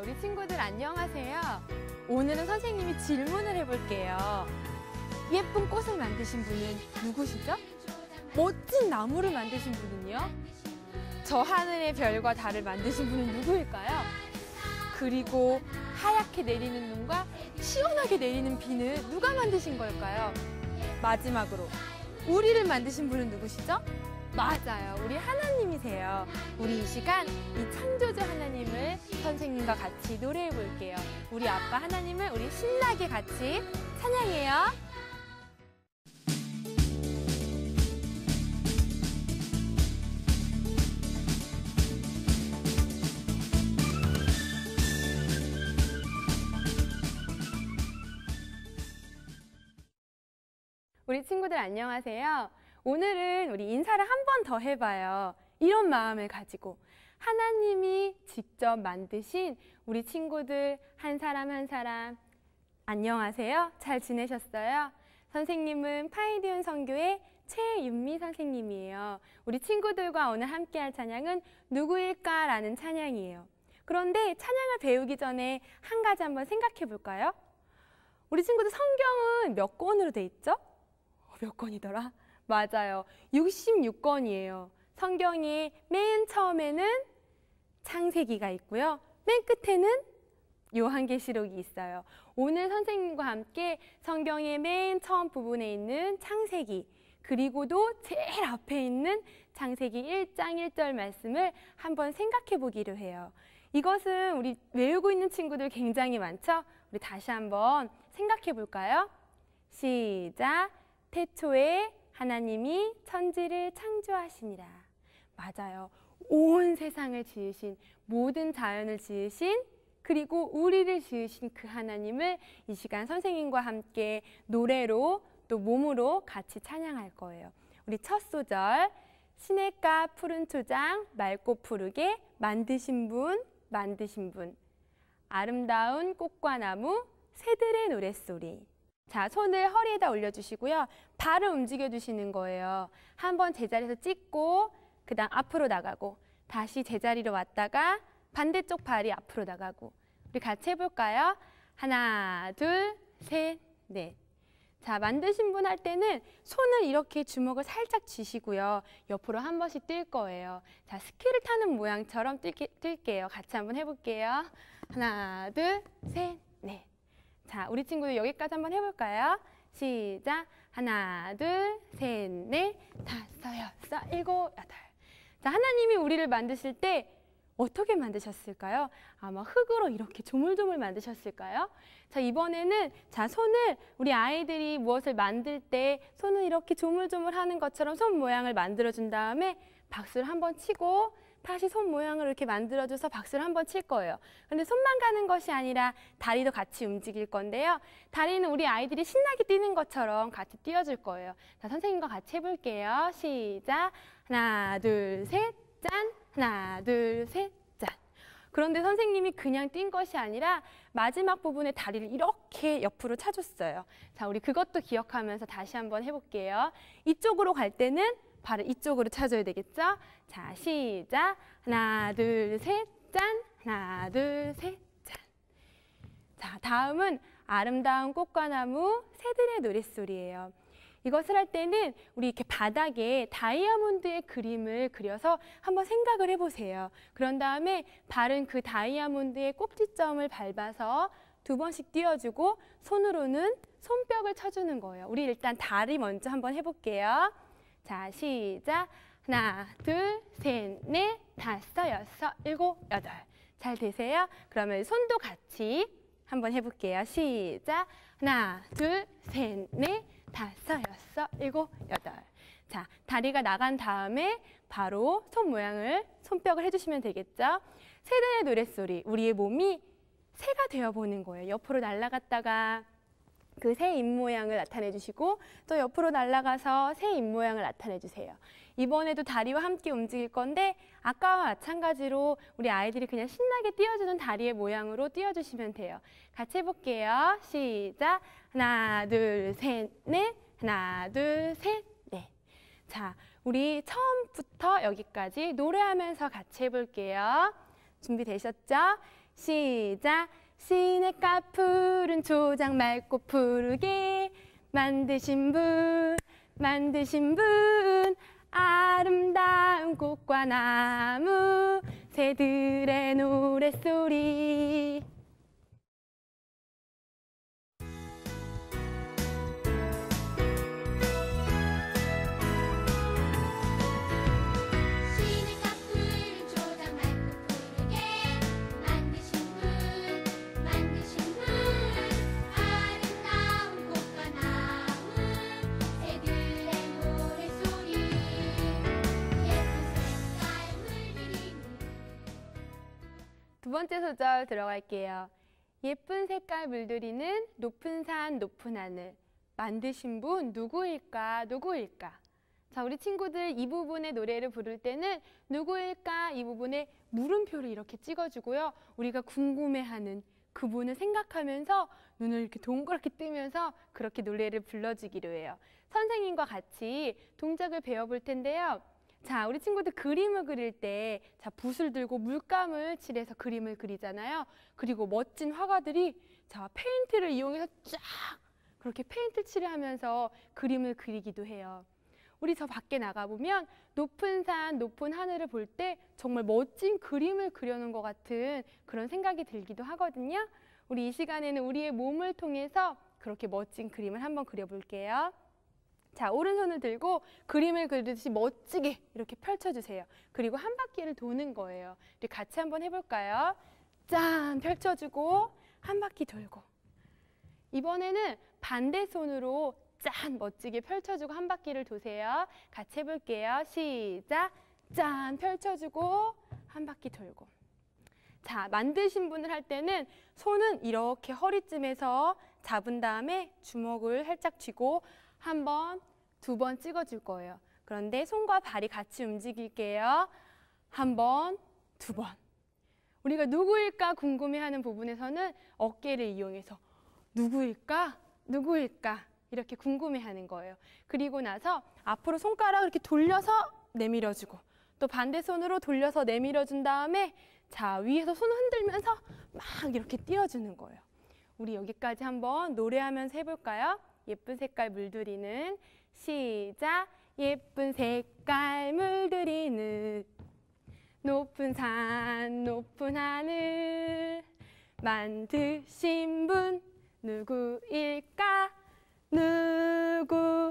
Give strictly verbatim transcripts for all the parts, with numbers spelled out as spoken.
우리 친구들 안녕하세요. 오늘은 선생님이 질문을 해볼게요. 예쁜 꽃을 만드신 분은 누구시죠? 멋진 나무를 만드신 분은요? 저 하늘의 별과 달을 만드신 분은 누구일까요? 그리고 하얗게 내리는 눈과 시원하게 내리는 비는 누가 만드신 걸까요? 마지막으로 우리를 만드신 분은 누구시죠? 맞아요. 우리 하나님이세요. 우리 이 시간 이 창조주 하나님을 선생님과 같이 노래해 볼게요. 우리 아빠 하나님을 우리 신나게 같이 찬양해요. 우리 친구들 안녕하세요. 오늘은 우리 인사를 한 번 더 해봐요. 이런 마음을 가지고 하나님이 직접 만드신 우리 친구들 한 사람 한 사람 안녕하세요. 잘 지내셨어요? 선생님은 파이디온 선교의 최윤미 선생님이에요. 우리 친구들과 오늘 함께할 찬양은 누구일까라는 찬양이에요. 그런데 찬양을 배우기 전에 한 가지 한번 생각해 볼까요? 우리 친구들 성경은 몇 권으로 돼 있죠? 몇 권이더라? 맞아요. 육십육 권이에요. 성경의 맨 처음에는 창세기가 있고요. 맨 끝에는 요한계시록이 있어요. 오늘 선생님과 함께 성경의 맨 처음 부분에 있는 창세기, 그리고도 제일 앞에 있는 창세기 일 장 일 절 말씀을 한번 생각해 보기로 해요. 이것은 우리 외우고 있는 친구들 굉장히 많죠? 우리 다시 한번 생각해 볼까요? 시작! 태초에 하나님이 천지를 창조하시니라. 맞아요. 온 세상을 지으신, 모든 자연을 지으신, 그리고 우리를 지으신 그 하나님을 이 시간 선생님과 함께 노래로 또 몸으로 같이 찬양할 거예요. 우리 첫 소절, 시냇가 푸른 초장 맑고 푸르게 만드신 분, 만드신 분. 아름다운 꽃과 나무, 새들의 노랫소리. 자, 손을 허리에다 올려주시고요. 발을 움직여주시는 거예요. 한번 제자리에서 찍고 그 다음 앞으로 나가고 다시 제자리로 왔다가 반대쪽 발이 앞으로 나가고 우리 같이 해볼까요? 하나, 둘, 셋, 넷. 자, 만드신 분 할 때는 손을 이렇게 주먹을 살짝 쥐시고요. 옆으로 한 번씩 뛸 거예요. 자, 스키를 타는 모양처럼 뛸게, 뛸게요. 같이 한번 해볼게요. 하나, 둘, 셋, 넷. 자, 우리 친구들 여기까지 한번 해볼까요? 시작! 하나, 둘, 셋, 넷, 다섯, 여섯, 일곱, 여덟. 자, 하나님이 우리를 만드실 때 어떻게 만드셨을까요? 아마 흙으로 이렇게 조물조물 만드셨을까요? 자, 이번에는 자, 손을 우리 아이들이 무엇을 만들 때 손을 이렇게 조물조물 하는 것처럼 손 모양을 만들어준 다음에 박수를 한번 치고 다시 손 모양을 이렇게 만들어줘서 박수를 한번 칠 거예요. 근데 손만 가는 것이 아니라 다리도 같이 움직일 건데요. 다리는 우리 아이들이 신나게 뛰는 것처럼 같이 뛰어줄 거예요. 자, 선생님과 같이 해볼게요. 시작! 하나, 둘, 셋, 짠! 하나, 둘, 셋, 짠! 그런데 선생님이 그냥 뛴 것이 아니라 마지막 부분에 다리를 이렇게 옆으로 차줬어요. 자, 우리 그것도 기억하면서 다시 한번 해볼게요. 이쪽으로 갈 때는 발을 이쪽으로 차줘야 되겠죠? 자, 시작! 하나, 둘, 셋, 짠! 하나, 둘, 셋, 짠! 자, 다음은 아름다운 꽃과 나무, 새들의 노랫소리예요. 이것을 할 때는 우리 이렇게 바닥에 다이아몬드의 그림을 그려서 한번 생각을 해보세요. 그런 다음에 발은 그 다이아몬드의 꼭지점을 밟아서 두 번씩 띄워주고 손으로는 손뼉을 쳐주는 거예요. 우리 일단 다리 먼저 한번 해볼게요. 자, 시작! 하나, 둘, 셋, 넷, 다섯, 여섯, 일곱, 여덟. 잘 되세요? 그러면 손도 같이 한번 해볼게요. 시작! 하나, 둘, 셋, 넷, 다섯, 여섯, 일곱, 여덟. 자, 다리가 나간 다음에 바로 손 모양을, 손뼉을 해주시면 되겠죠? 새들의 노랫소리, 우리의 몸이 새가 되어보는 거예요. 옆으로 날아갔다가 그 새 입모양을 나타내 주시고 또 옆으로 날아가서 새 입모양을 나타내 주세요. 이번에도 다리와 함께 움직일 건데 아까와 마찬가지로 우리 아이들이 그냥 신나게 띄워주는 다리의 모양으로 띄워주시면 돼요. 같이 해볼게요. 시작! 하나, 둘, 셋, 넷. 하나, 둘, 셋, 넷. 자, 우리 처음부터 여기까지 노래하면서 같이 해볼게요. 준비되셨죠? 시작. 시냇가 푸른 초장 맑고 푸르게 만드신 분, 만드신 분. 아름다운 꽃과 나무, 새들의 노랫소리. 두 번째 소절 들어갈게요. 예쁜 색깔 물들이는 높은 산 높은 하늘. 만드신 분 누구일까 누구일까? 자, 우리 친구들 이 부분의 노래를 부를 때는 누구일까 이 부분에 물음표를 이렇게 찍어주고요. 우리가 궁금해하는 그분을 생각하면서 눈을 이렇게 동그랗게 뜨면서 그렇게 노래를 불러주기로 해요. 선생님과 같이 동작을 배워볼 텐데요. 자, 우리 친구들 그림을 그릴 때 자, 붓을 들고 물감을 칠해서 그림을 그리잖아요. 그리고 멋진 화가들이 자, 페인트를 이용해서 쫙 그렇게 페인트 칠하면서 그림을 그리기도 해요. 우리 저 밖에 나가보면 높은 산, 높은 하늘을 볼 때 정말 멋진 그림을 그려놓은 것 같은 그런 생각이 들기도 하거든요. 우리 이 시간에는 우리의 몸을 통해서 그렇게 멋진 그림을 한번 그려볼게요. 자, 오른손을 들고 그림을 그리듯이 멋지게 이렇게 펼쳐주세요. 그리고 한 바퀴를 도는 거예요. 우리 같이 한번 해볼까요? 짠! 펼쳐주고 한 바퀴 돌고. 이번에는 반대손으로 짠! 멋지게 펼쳐주고 한 바퀴를 도세요. 같이 해볼게요. 시작! 짠! 펼쳐주고 한 바퀴 돌고. 자, 만드신 분을 할 때는 손은 이렇게 허리쯤에서 잡은 다음에 주먹을 살짝 쥐고 한 번, 두 번 찍어줄 거예요. 그런데 손과 발이 같이 움직일게요. 한 번, 두 번. 우리가 누구일까 궁금해하는 부분에서는 어깨를 이용해서 누구일까? 누구일까? 이렇게 궁금해하는 거예요. 그리고 나서 앞으로 손가락을 이렇게 돌려서 내밀어주고 또 반대손으로 돌려서 내밀어준 다음에 자, 위에서 손 흔들면서 막 이렇게 띄워주는 거예요. 우리 여기까지 한번 노래하면서 해볼까요? 예쁜 색깔 물들이는 시작. 예쁜 색깔 물들이는 높은 산 높은 하늘. 만드신 분 누구일까 누구일까?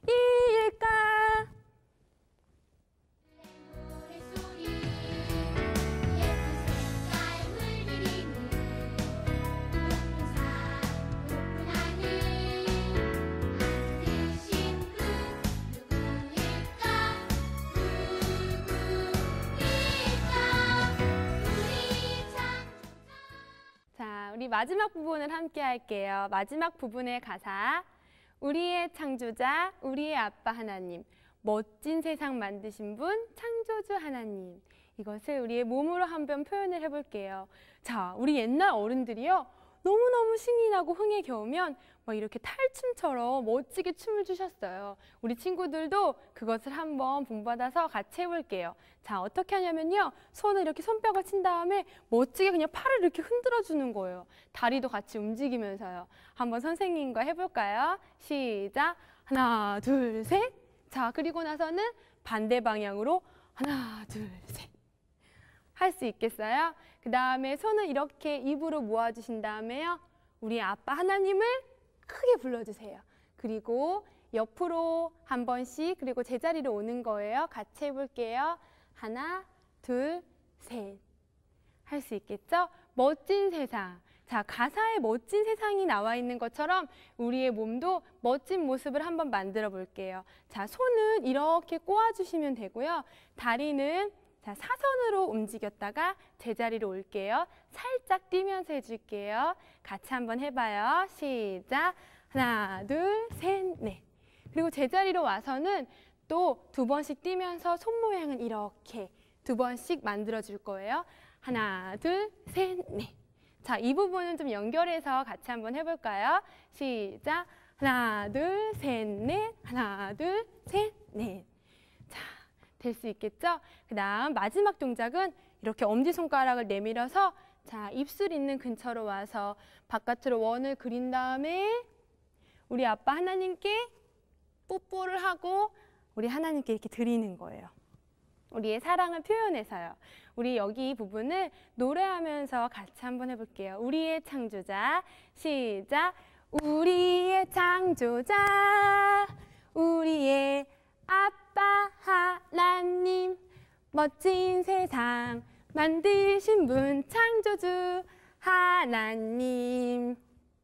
우리 마지막 부분을 함께 할게요. 마지막 부분의 가사. 우리의 창조자, 우리의 아빠 하나님, 멋진 세상 만드신 분, 창조주 하나님. 이것을 우리의 몸으로 한번 표현을 해볼게요. 자, 우리 옛날 어른들이요. 너무너무 신이 나고 흥에 겨우면 막 이렇게 탈춤처럼 멋지게 춤을 추셨어요. 우리 친구들도 그것을 한번 본받아서 같이 해볼게요. 자, 어떻게 하냐면요. 손을 이렇게 손뼉을 친 다음에 멋지게 그냥 팔을 이렇게 흔들어 주는 거예요. 다리도 같이 움직이면서요. 한번 선생님과 해볼까요? 시작! 하나, 둘, 셋! 자, 그리고 나서는 반대 방향으로 하나, 둘, 셋! 할 수 있겠어요? 그 다음에 손을 이렇게 입으로 모아주신 다음에요. 우리 아빠 하나님을 크게 불러주세요. 그리고 옆으로 한 번씩 그리고 제자리로 오는 거예요. 같이 해볼게요. 하나, 둘, 셋. 할 수 있겠죠? 멋진 세상. 자, 가사에 멋진 세상이 나와 있는 것처럼 우리의 몸도 멋진 모습을 한번 만들어 볼게요. 자, 손은 이렇게 꼬아주시면 되고요. 다리는 자, 사선으로 움직였다가 제자리로 올게요. 살짝 뛰면서 해줄게요. 같이 한번 해봐요. 시작! 하나, 둘, 셋, 넷. 그리고 제자리로 와서는 또 두 번씩 뛰면서 손 모양은 이렇게 두 번씩 만들어줄 거예요. 하나, 둘, 셋, 넷. 자, 이 부분은 좀 연결해서 같이 한번 해볼까요? 시작! 하나, 둘, 셋, 넷. 하나, 둘, 셋, 넷. 자, 될 수 있겠죠? 그 다음 마지막 동작은 이렇게 엄지손가락을 내밀어서 자, 입술 있는 근처로 와서 바깥으로 원을 그린 다음에 우리 아빠 하나님께 뽀뽀를 하고 우리 하나님께 이렇게 드리는 거예요. 우리의 사랑을 표현해서요. 우리 여기 이 부분을 노래하면서 같이 한번 해볼게요. 우리의 창조자, 시작! 우리의 창조자, 우리의 아빠 하나님, 멋진 세상 만드신 분 창조주 하나님.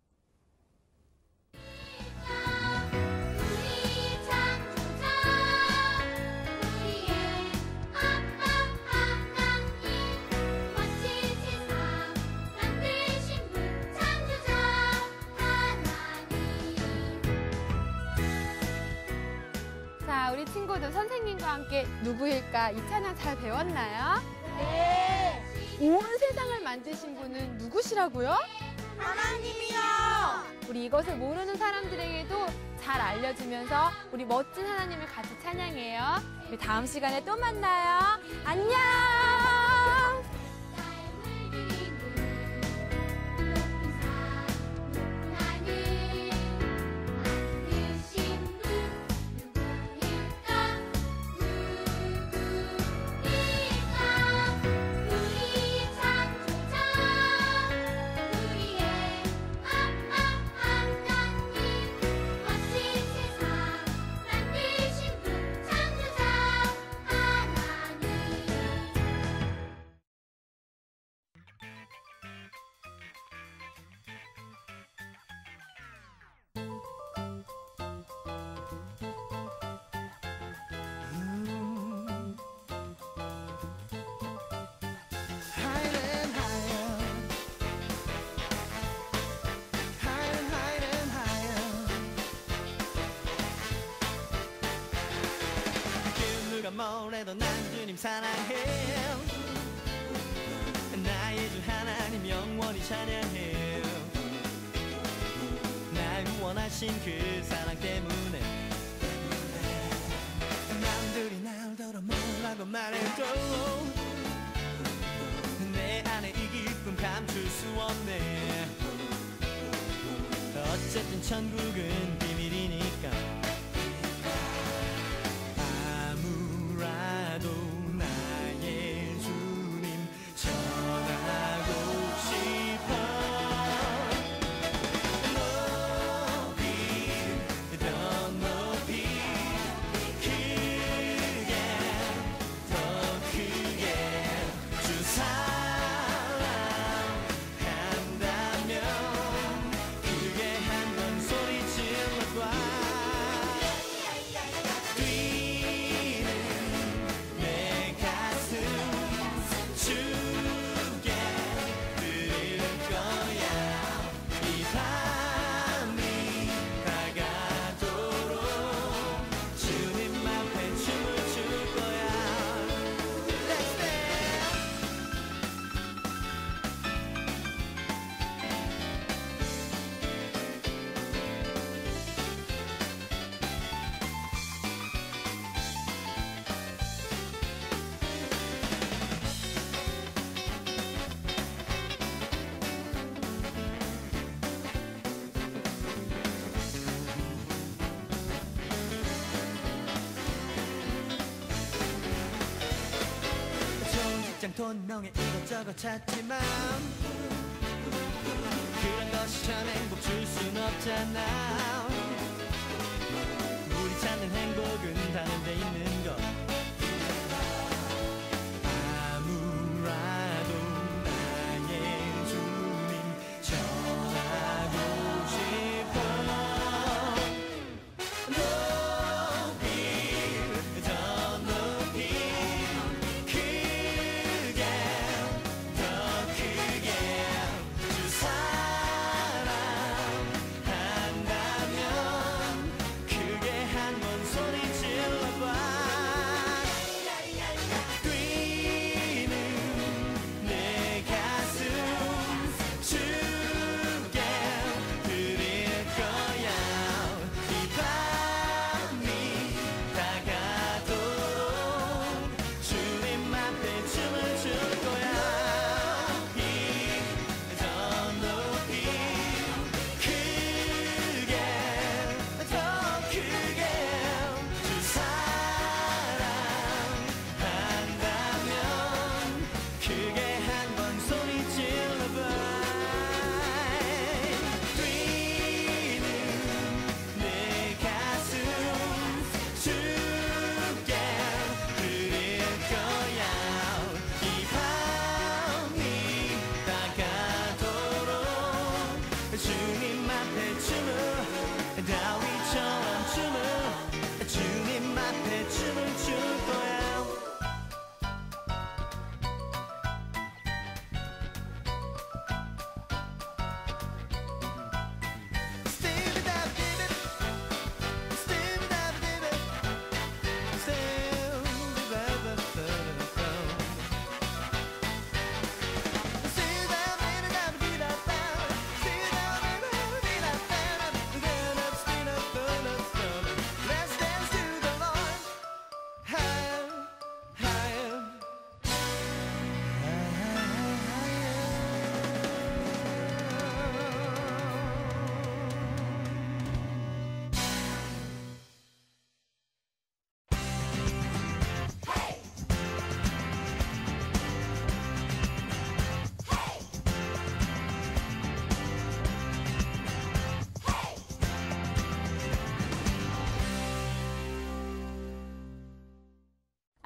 자, 우리 친구들 선생님과 함께 누구일까? 이 찬양 잘 배웠나요? 네. 온 세상을 만드신 분은 누구시라고요? 하나님이요. 우리 이것을 모르는 사람들에게도 잘 알려주면서 우리 멋진 하나님을 같이 찬양해요. 우리 다음 시간에 또 만나요. 안녕. 뭐래도 난 주님 사랑해. 나의 주 하나님 영원히 찬양해. 날 구원하신 그 사랑 때문에 남들이 날 더러 뭐라고 말해도 내 안에 이 기쁨 감출 수 없네. 어쨌든 천국은 비밀이니까 아무라도 나의 주님 전하고 싶어. 높이 더 높이 크게 더 크게 주 사랑한다면 크게 한번 소리 질러봐. 뛰는 내 가슴 주께 드릴 거야. 이 밤이 다가도록 주님 앞에 춤을 출 거야. Let's dance. 좋은 직장 돈 명예 이것저것 찾지만 그런 것이 참 행복 줄 순 없잖아. 우리 찾는 행복은 다른 데 있는 것. 아무라도 나의 주님 전하고 싶어. 높이 더 높이 크게 더 크게 주 사랑한다면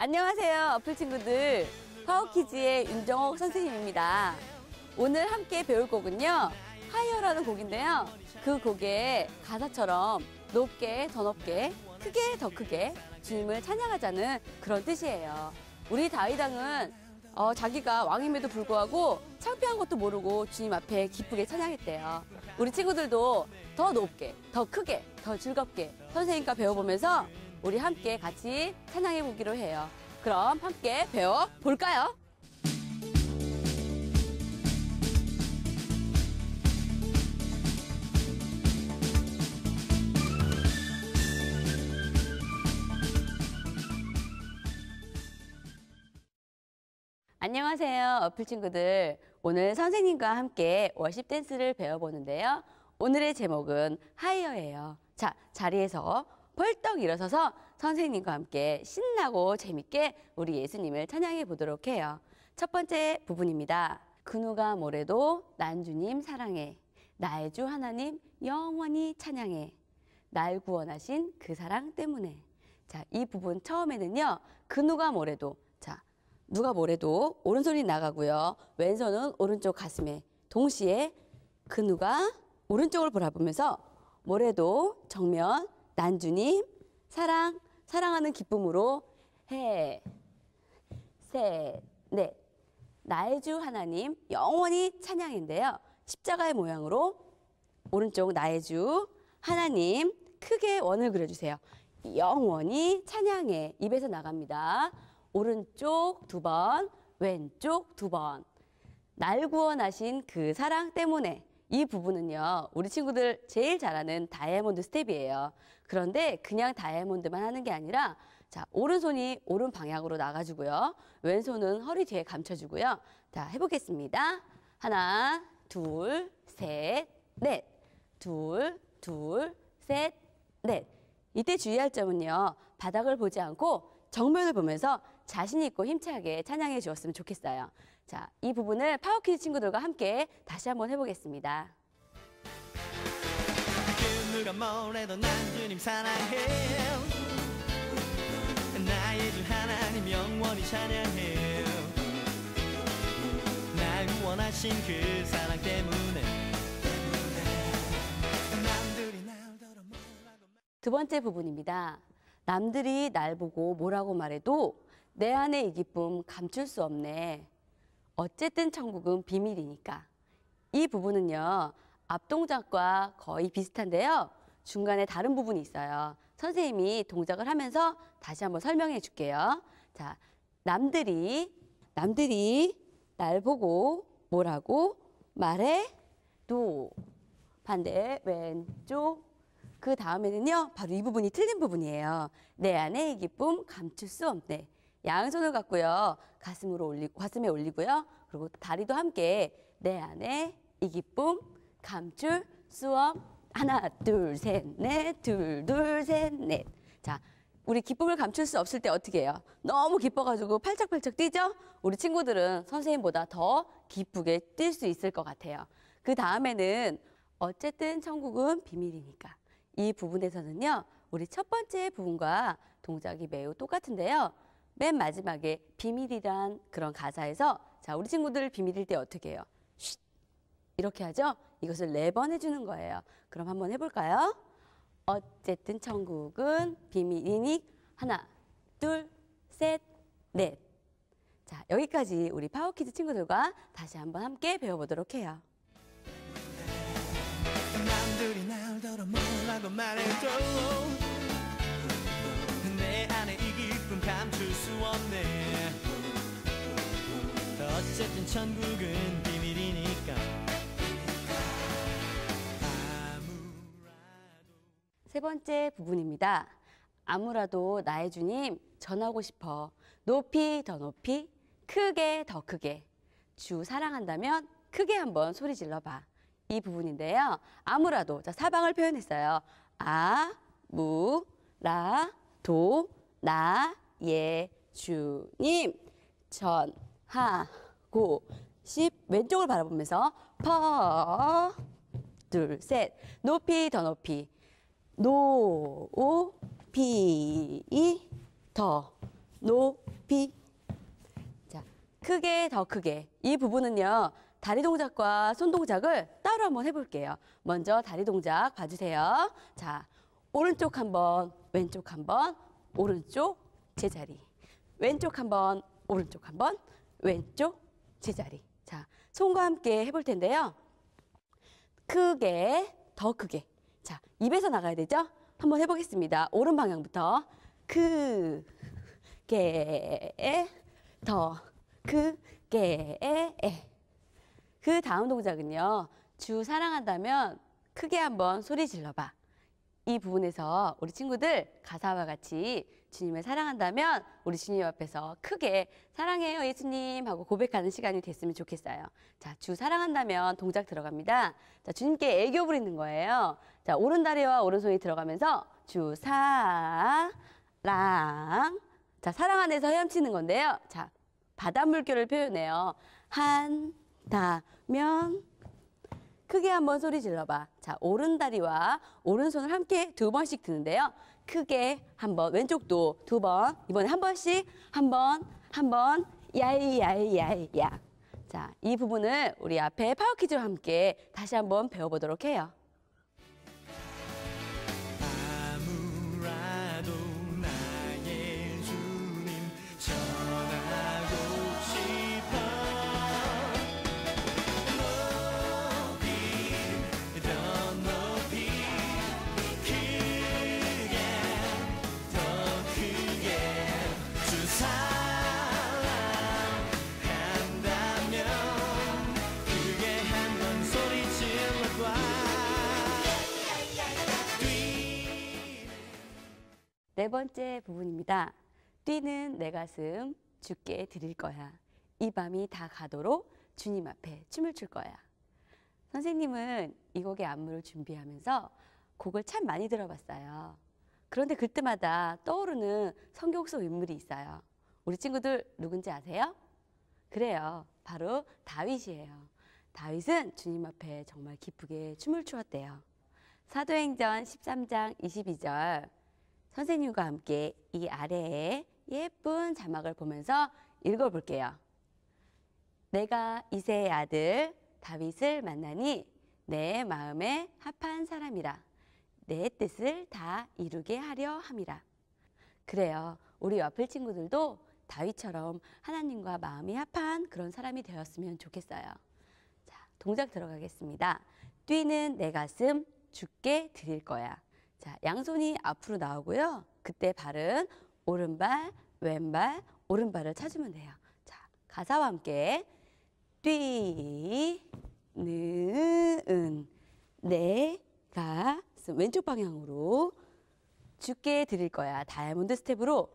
안녕하세요, 어플 친구들. 파워키즈의 윤정옥 선생님입니다. 오늘 함께 배울 곡은요, 하이어라는 곡인데요. 그 곡의 가사처럼 높게, 더 높게, 크게, 더 크게 주님을 찬양하자는 그런 뜻이에요. 우리 다윗왕은 어, 자기가 왕임에도 불구하고 창피한 것도 모르고 주님 앞에 기쁘게 찬양했대요. 우리 친구들도 더 높게, 더 크게, 더 즐겁게 선생님과 배워보면서 우리 함께 같이 찬양해 보기로 해요. 그럼 함께 배워볼까요? 안녕하세요, 어플 친구들. 오늘 선생님과 함께 워십 댄스를 배워보는데요. 오늘의 제목은 하이어예요. 자, 자리에서 벌떡 일어서서 선생님과 함께 신나고 재밌게 우리 예수님을 찬양해 보도록 해요. 첫 번째 부분입니다. 그 누가 뭐래도 난 주님 사랑해. 나의 주 하나님 영원히 찬양해. 날 구원하신 그 사랑 때문에. 자, 이 부분 처음에는요. 그 누가 뭐래도. 자, 누가 뭐래도 오른손이 나가고요. 왼손은 오른쪽 가슴에. 동시에 그 누가 오른쪽을 바라보면서 뭐래도 정면 난 주님 사랑 사랑하는 기쁨으로 해. 셋, 넷. 나의 주 하나님 영원히 찬양인데요. 십자가의 모양으로 오른쪽 나의 주 하나님 크게 원을 그려주세요. 영원히 찬양해. 입에서 나갑니다. 오른쪽 두 번, 왼쪽 두 번. 날 구원하신 그 사랑 때문에. 이 부분은요, 우리 친구들 제일 잘하는 다이아몬드 스텝이에요. 그런데 그냥 다이아몬드만 하는 게 아니라, 자, 오른손이 오른 방향으로 나가주고요. 왼손은 허리 뒤에 감춰주고요. 자, 해보겠습니다. 하나, 둘, 셋, 넷. 둘, 둘, 셋, 넷. 이때 주의할 점은요, 바닥을 보지 않고 정면을 보면서 자신 있고 힘차게 찬양해 주었으면 좋겠어요. 자, 이 부분을 파워키즈 친구들과 함께 다시 한번 해보겠습니다. 그 누가 뭐래도 난 주님 사랑해. 나의 주 하나님 영원히 찬양해. 날 구원하신 그 사랑 때문에. 남들이 날 더러 뭐라고. 두 번째 부분입니다. 남들이 날 보고 뭐라고 말해도 내 안에 이 기쁨 감출 수 없네. 어쨌든 천국은 비밀이니까. 이 부분은요, 앞 동작과 거의 비슷한데요. 중간에 다른 부분이 있어요. 선생님이 동작을 하면서 다시 한번 설명해 줄게요. 자, 남들이, 남들이 날 보고 뭐라고 말해도. 반대, 왼쪽. 그 다음에는요, 바로 이 부분이 틀린 부분이에요. 내 안에 이 기쁨 감출 수 없네. 양손을 갖고요, 가슴으로 올리고, 가슴에 올리고요. 그리고 다리도 함께 내 안에 이 기쁨 감출 수 없. 하나, 둘, 셋, 넷, 둘, 둘, 셋, 넷. 자, 우리 기쁨을 감출 수 없을 때 어떻게 해요? 너무 기뻐가지고 팔짝팔짝 뛰죠? 우리 친구들은 선생님보다 더 기쁘게 뛸 수 있을 것 같아요. 그 다음에는 어쨌든 천국은 비밀이니까. 이 부분에서는요, 우리 첫 번째 부분과 동작이 매우 똑같은데요. 맨 마지막에 비밀이란 그런 가사에서, 자, 우리 친구들 비밀일 때 어떻게 해요? 쉿! 이렇게 하죠? 이것을 네 번 해주는 거예요. 그럼 한번 해볼까요? 어쨌든 천국은 비밀이니. 하나, 둘, 셋, 넷. 자, 여기까지 우리 파워키즈 친구들과 다시 한번 함께 배워보도록 해요. 남들이 날 더러 뭐라고 말해도 내 안에 이 기쁨 감출 수 없네. 어쨌든 천국은 비밀이니까. 아무라도. 세 번째 부분입니다. 아무라도 나의 주님 전하고 싶어. 높이 더 높이, 크게 더 크게. 주 사랑한다면 크게 한번 소리 질러봐. 이 부분인데요. 아무라도, 자, 사방을 표현했어요. 아, 무, 라, 도, 나의 주님 전하고 싶. 왼쪽을 바라보면서 퍼, 둘, 셋. 높이 더 높이. 높이 더 높이. 높이. 자, 크게, 더 크게. 이 부분은요, 다리 동작과 손 동작을 따로 한번 해볼게요. 먼저 다리 동작 봐주세요. 자, 오른쪽 한 번, 왼쪽 한 번, 오른쪽 제자리. 왼쪽 한 번, 오른쪽 한 번, 왼쪽 제자리. 자, 손과 함께 해볼 텐데요. 크게, 더 크게. 자, 입에서 나가야 되죠? 한번 해보겠습니다. 오른 방향부터. 크게, 더 크게. 그 다음 동작은요. 주 사랑한다면 크게 한번 소리 질러봐. 이 부분에서 우리 친구들 가사와 같이 주님을 사랑한다면 우리 주님 앞에서 크게 사랑해요 예수님 하고 고백하는 시간이 됐으면 좋겠어요. 자, 주 사랑한다면 동작 들어갑니다. 자, 주님께 애교 부리는 거예요. 자, 오른다리와 오른손이 들어가면서 주 사랑. 자, 사랑 안에서 헤엄치는 건데요. 자, 바닷물결을 표현해요. 한다면 크게 한번 소리 질러봐. 자, 오른다리와 오른손을 함께 두 번씩 드는데요. 크게 한 번, 왼쪽도 두 번, 이번에 한 번씩, 한 번, 한 번, 야이야이야이야. 자, 이 부분을 우리 앞에 파워키즈와 함께 다시 한번 배워보도록 해요. 아무라도 나의 주님 전하고 싶어 높이 더 높이 크게 더 크게 주 사랑한다면 크게 한번 소리 질러봐. 네 번째 부분입니다. 뛰는 내 가슴 주께 드릴 거야. 이 밤이 다 가도록 주님 앞에 춤을 출 거야. 선생님은 이 곡의 안무를 준비하면서 곡을 참 많이 들어봤어요. 그런데 그때마다 떠오르는 성경 속 인물이 있어요. 우리 친구들 누군지 아세요? 그래요. 바로 다윗이에요. 다윗은 주님 앞에 정말 기쁘게 춤을 추었대요. 사도행전 십삼 장 이십이 절 선생님과 함께 이 아래에 예쁜 자막을 보면서 읽어볼게요. 내가 이새의 아들 다윗을 만나니 내 마음에 합한 사람이라. 내 뜻을 다 이루게 하려 함이라. 그래요. 우리 와플 친구들도 다윗처럼 하나님과 마음이 합한 그런 사람이 되었으면 좋겠어요. 자, 동작 들어가겠습니다. 뛰는 내 가슴 주께 드릴 거야. 자, 양손이 앞으로 나오고요. 그때 발은 오른발, 왼발, 오른발을 찾으면 돼요. 자, 가사와 함께 뛰는 내 가슴 왼쪽 방향으로 주께 드릴 거야. 다이아몬드 스텝으로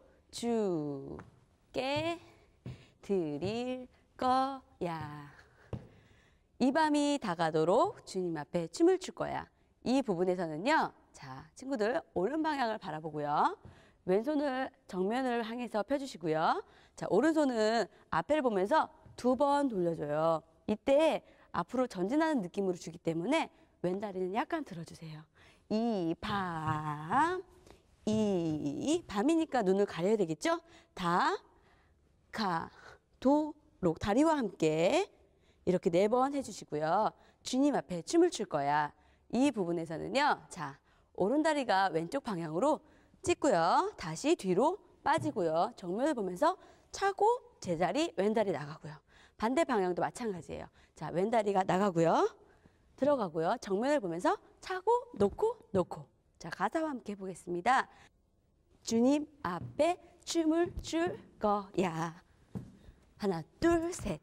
주께 드릴 거야. 이 밤이 다가도록 주님 앞에 춤을 출 거야. 이 부분에서는요. 자, 친구들 오른 방향을 바라보고요. 왼손을 정면을 향해서 펴주시고요. 자, 오른손은 앞을 보면서 두 번 돌려줘요. 이때 앞으로 전진하는 느낌으로 주기 때문에 왼다리는 약간 들어주세요. 이 밤, 이 밤이니까 눈을 가려야 되겠죠? 다, 가, 도록 다리와 함께 이렇게 네 번 해주시고요. 주님 앞에 춤을 출 거야. 이 부분에서는요. 자, 오른다리가 왼쪽 방향으로 찍고요. 다시 뒤로 빠지고요. 정면을 보면서 차고 제자리 왼다리 나가고요. 반대 방향도 마찬가지예요. 자, 왼다리가 나가고요. 들어가고요. 정면을 보면서 차고 놓고 놓고. 자, 가사와 함께 해보겠습니다. 주님 앞에 춤을 출 거야. 하나, 둘, 셋.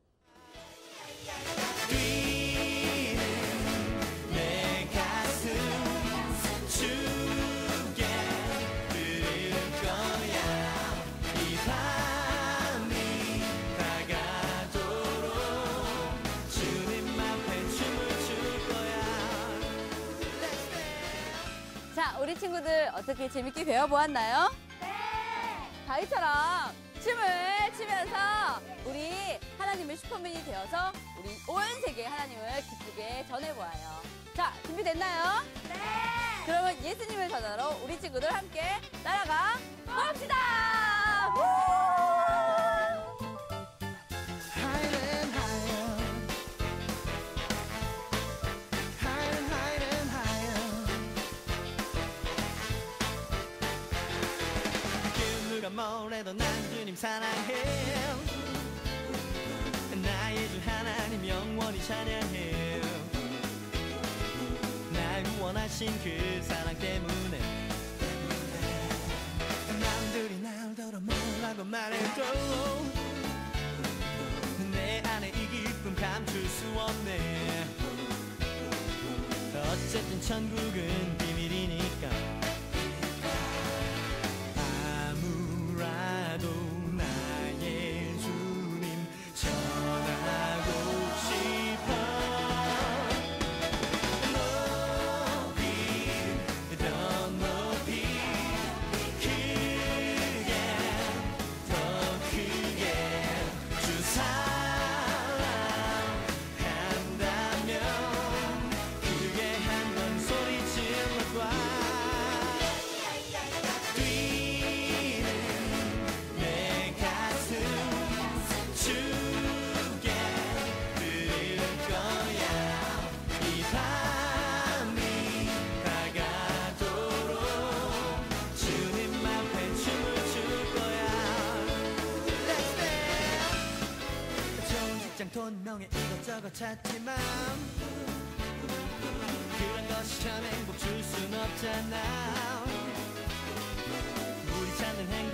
자, 우리 친구들 어떻게 재밌게 배워보았나요? 네! 다윗처럼 춤을 추면서 우리 하나님의 슈퍼맨이 되어서 우리 온 세계 하나님을 기쁘게 전해보아요. 자, 준비됐나요? 네! 그러면 예수님을 전하러 우리 친구들 함께 따라가 봅시다! 우! 그래도 난 주님 사랑해 나의 주 하나님 영원히 찬양해 날 구원하신 그 사랑 때문에 남들이 날 더러 뭐라고 말해도 내 안에 이 기쁨 감출 수 없네 어쨌든 천국은 비밀이니까 아무라도 나의 주님 전하고 싶어 높이 더 높이 크게 더 크게 주 사랑한다면 크게 한번 소리 질러봐 뛰는 내 가슴 주께 드릴 거야 이 밤이 다가도록 주님 앞에 춤을 출 거야 Let's dance 좋은 직장 돈 명예 이것저것 찾지만 그런 것이 참 행복 줄 순 없잖아 우리 찾는 행복